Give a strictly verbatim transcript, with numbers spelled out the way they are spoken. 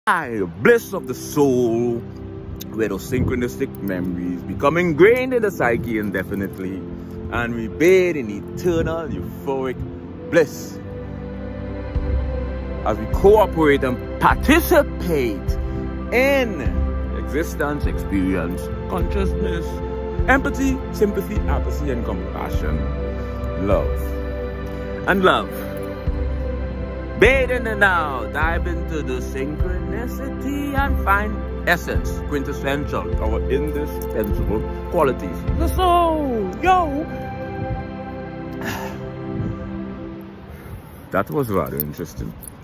The bliss of the soul, where those synchronistic memories become ingrained in the psyche indefinitely, and we bathe in eternal euphoric bliss as we cooperate and participate in existence, experience, consciousness, empathy, sympathy, apathy, and compassion, love, and love. Bathe in the now, dive into the synchronicity and find essence, quintessential, our indispensable qualities. The soul, yo! That was rather interesting.